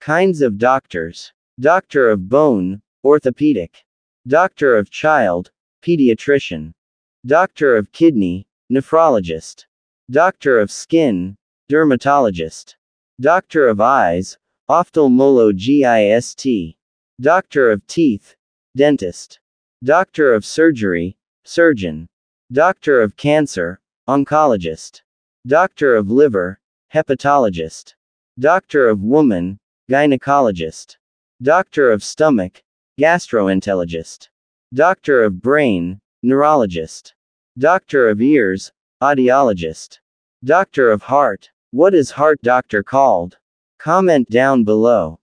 Kinds of doctors. Doctor of bone, orthopedic. Doctor of child, pediatrician. Doctor of kidney, nephrologist. Doctor of skin, dermatologist. Doctor of eyes, ophthalmologist. Doctor of teeth, dentist. Doctor of surgery, surgeon. Doctor of cancer, oncologist. Doctor of liver, hepatologist. Doctor of woman, gynecologist. Doctor of stomach, gastroenterologist. Doctor of brain, neurologist. Doctor of ears, audiologist. Doctor of heart. What is heart doctor called? Comment down below.